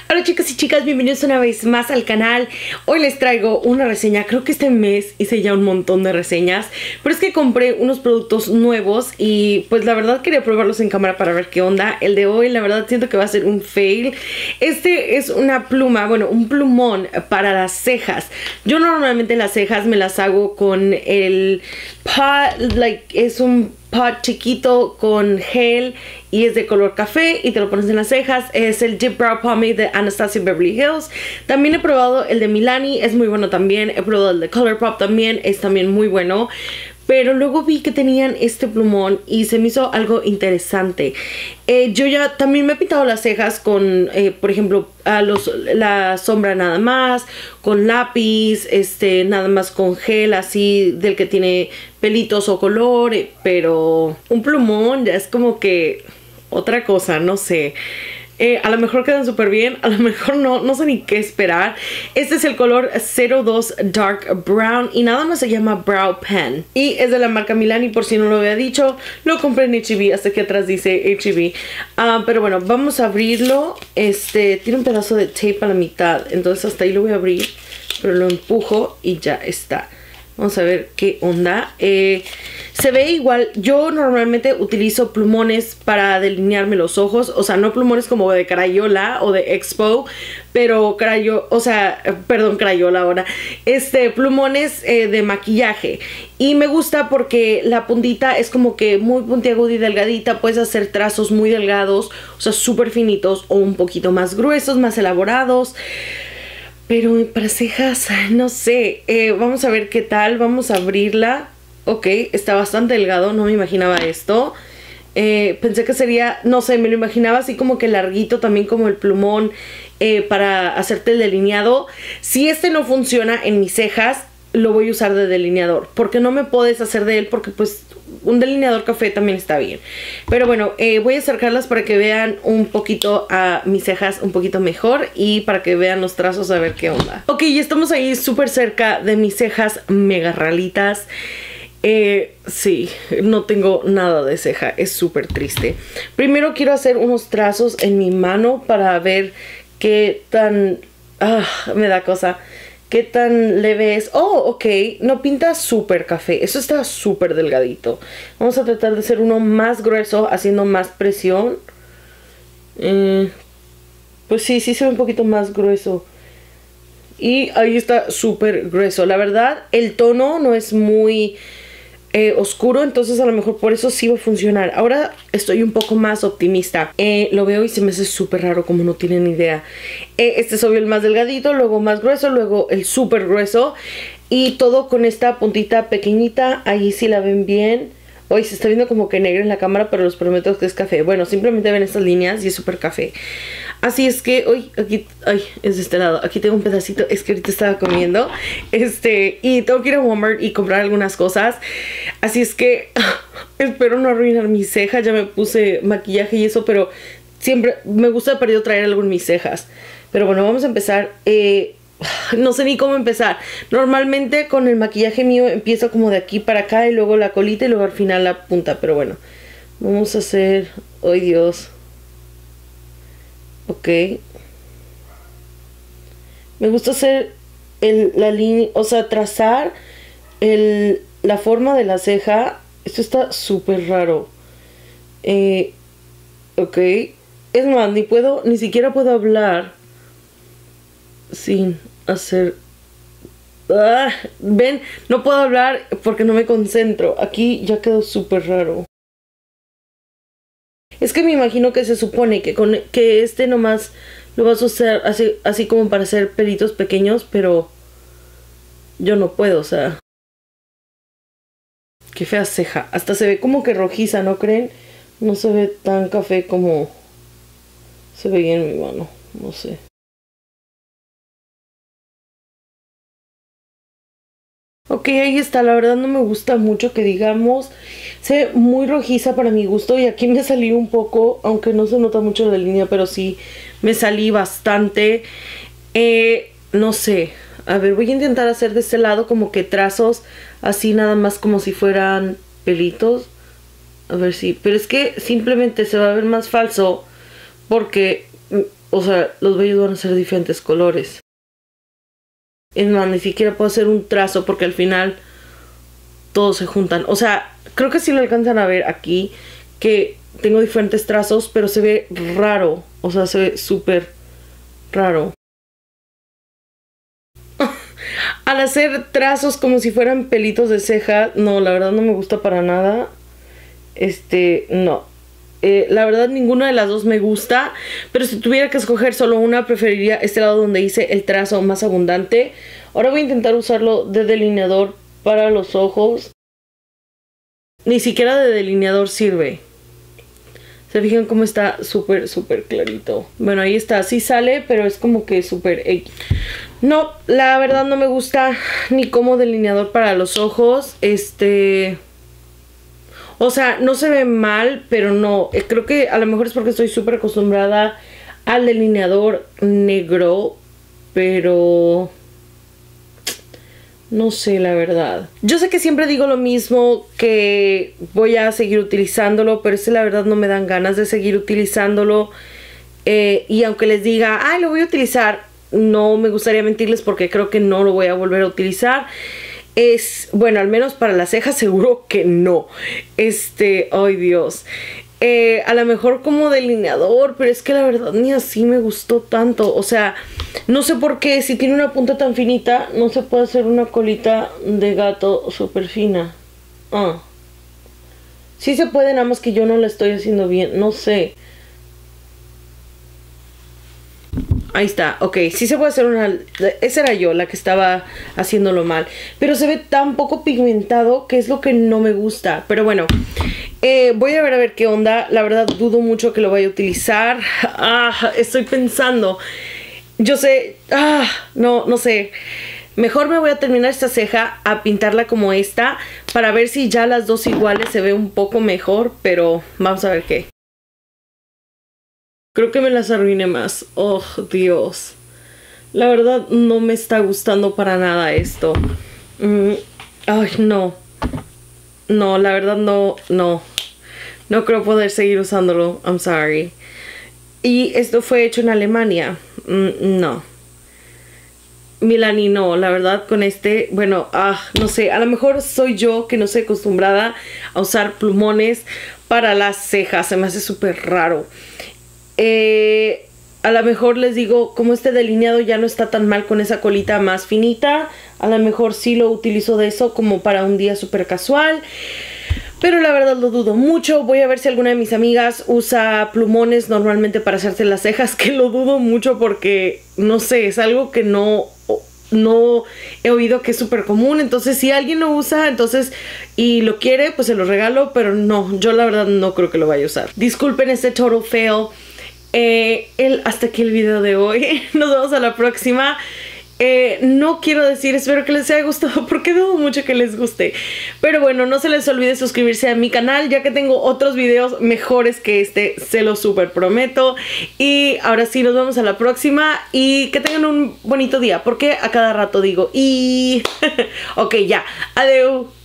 Hola chicos y chicas, bienvenidos una vez más al canal. Hoy les traigo una reseña. Creo que este mes hice ya un montón de reseñas, pero es que compré unos productos nuevos y pues la verdad quería probarlos en cámara para ver qué onda. El de hoy la verdad siento que va a ser un fail. Este es una pluma, bueno, un plumón para las cejas. Yo normalmente las cejas me las hago con el pot, es un pot chiquito con gel y es de color café y te lo pones en las cejas. Es el Dip Brow Pomade de Anastasia Beverly Hills. También he probado el de Milani, es muy bueno también. He probado el de Colourpop también, es también muy bueno. Pero luego vi que tenían este plumón y se me hizo algo interesante. Yo ya también me he pintado las cejas con, por ejemplo, la sombra nada más, con lápiz, nada más con gel así del que tiene pelitos o color. Pero un plumón ya es como que otra cosa, no sé. A lo mejor quedan súper bien, a lo mejor no sé ni qué esperar. Este es el color 02 Dark Brown y nada más se llama Brow Pen. Y es de la marca Milani, por si no lo había dicho. Lo compré en H-E-B, hasta aquí atrás dice H-E-B. Pero bueno, vamos a abrirlo. Tiene un pedazo de tape a la mitad, entonces hasta ahí lo voy a abrir. Pero lo empujo y ya está. Vamos a ver qué onda. Se ve igual. Yo normalmente utilizo plumones para delinearme los ojos. O sea, no plumones como de Crayola o de Expo, pero Crayola ahora. Plumones de maquillaje. Y me gusta porque la puntita es como que muy puntiaguda y delgadita. Puedes hacer trazos muy delgados, o sea, súper finitos o un poquito más gruesos, más elaborados. Pero para cejas, no sé. Vamos a ver qué tal. Vamos a abrirla. Ok, está bastante delgado. No me imaginaba esto. Pensé que sería, no sé, me lo imaginaba así como que larguito, también como el plumón para hacerte el delineado. Si este no funciona en mis cejas, lo voy a usar de delineador. Porque no me puedo deshacer de él porque pues un delineador café también está bien. Pero bueno, voy a acercarlas para que vean un poquito a mis cejas un poquito mejor. Y para que vean los trazos a ver qué onda. Ok, ya estamos ahí súper cerca de mis cejas mega ralitas. Sí, no tengo nada de ceja, es súper triste. Primero quiero hacer unos trazos en mi mano para ver qué tan... me da cosa. ¿Qué tan leve es? Oh, ok, no pinta súper café. Eso está súper delgadito. Vamos a tratar de hacer uno más grueso, haciendo más presión. Pues sí, se ve un poquito más grueso. Y ahí está súper grueso. La verdad, el tono no es muy oscuro, entonces a lo mejor por eso sí va a funcionar. Ahora estoy un poco más optimista. Lo veo y se me hace súper raro, como no tienen idea. Este es obvio el más delgadito, luego más grueso, luego el súper grueso. Y todo con esta puntita pequeñita. Ahí sí la ven bien. Hoy se está viendo como que negro en la cámara, pero les prometo que es café. Bueno, simplemente ven estas líneas y es súper café. Así es que, hoy aquí, es de este lado. Aquí tengo un pedacito, es que ahorita estaba comiendo. Y tengo que ir a Walmart y comprar algunas cosas. Así es que, espero no arruinar mis cejas. Ya me puse maquillaje y eso, pero siempre me gusta perdido traer algo en mis cejas. Pero bueno, vamos a empezar. No sé ni cómo empezar. Normalmente con el maquillaje mío empiezo como de aquí para acá y luego la colita y luego al final la punta. Pero bueno, vamos a hacer... ¡Ay, Dios! Ok. Me gusta hacer la línea, o sea, trazar la forma de la ceja. Esto está súper raro. Ok. Es más, ni siquiera puedo hablar sin hacer... ven, no puedo hablar porque no me concentro. Aquí ya quedó súper raro. Es que me imagino que se supone que nomás lo vas a usar así como para hacer pelitos pequeños, pero yo no puedo, o sea. Qué fea ceja. Hasta se ve como que rojiza, ¿no creen? No se ve tan café como se veía en mi mano, no sé. Ok, ahí está, la verdad no me gusta mucho que digamos. Se ve muy rojiza para mi gusto y aquí me salí un poco, aunque no se nota mucho la línea, pero sí me salí bastante. No sé, a ver, voy a intentar hacer de este lado como que trazos así nada más como si fueran pelitos. A ver si, pero es que simplemente se va a ver más falso porque o sea, los vellos van a ser diferentes colores. Es más, ni siquiera puedo hacer un trazo porque al final todos se juntan. O sea, creo que sí lo alcanzan a ver aquí, que tengo diferentes trazos, pero se ve raro. O sea, se ve súper raro. Al hacer trazos como si fueran pelitos de ceja, no, la verdad no me gusta para nada. No. La verdad ninguna de las dos me gusta, pero si tuviera que escoger solo una, preferiría este lado donde hice el trazo más abundante. Ahora voy a intentar usarlo de delineador para los ojos. Ni siquiera de delineador sirve. ¿Se fijan cómo está súper, súper clarito? Bueno, ahí está, sí sale, pero es como que súper X. No, la verdad no me gusta ni como delineador para los ojos. O sea, no se ve mal, pero no. Creo que a lo mejor es porque estoy súper acostumbrada al delineador negro, pero no sé, la verdad. Yo sé que siempre digo lo mismo, que voy a seguir utilizándolo, pero la verdad no me dan ganas de seguir utilizándolo. Y aunque les diga, ay, lo voy a utilizar, no me gustaría mentirles porque creo que no lo voy a volver a utilizar. Bueno, al menos para las cejas seguro que no. Ay Dios. A lo mejor como delineador, pero es que la verdad ni así me gustó tanto. O sea, no sé por qué, si tiene una punta tan finita, no se puede hacer una colita de gato súper fina. Sí se puede, nada más que yo no la estoy haciendo bien, no sé. Ahí está, ok, sí se puede hacer una... Esa era yo, la que estaba haciéndolo mal. Pero se ve tan poco pigmentado que es lo que no me gusta. Pero bueno, voy a ver qué onda. La verdad dudo mucho que lo vaya a utilizar. Estoy pensando. Yo sé... no sé. Mejor me voy a terminar esta ceja, a pintarla como esta, para ver si ya las dos iguales se ve un poco mejor. Pero vamos a ver qué. Creo que me las arruiné más. Oh, Dios. La verdad no me está gustando para nada esto. Ay, no. No, la verdad no. No creo poder seguir usándolo. I'm sorry. Y esto fue hecho en Alemania. No. Milani no, la verdad con bueno, no sé, a lo mejor soy yo que no estoy acostumbrada a usar plumones para las cejas. Se me hace súper raro. A lo mejor les digo, como este delineado ya no está tan mal con esa colita más finita, a lo mejor sí lo utilizo de eso como para un día súper casual, pero la verdad lo dudo mucho. Voy a ver si alguna de mis amigas usa plumones normalmente para hacerse las cejas, que lo dudo mucho porque, no sé, es algo que no he oído que es súper común. Entonces si alguien lo usa y lo quiere, pues se lo regalo, pero no, yo la verdad no creo que lo vaya a usar. Disculpen este total fail. Hasta aquí el video de hoy. Nos vemos a la próxima. No quiero decir, espero que les haya gustado porque dudo mucho que les guste. Pero bueno, no se les olvide suscribirse a mi canal, ya que tengo otros videos mejores que este, se lo súper prometo. Y ahora sí, nos vemos a la próxima. Y que tengan un bonito día, porque a cada rato digo ok, ya, adiós.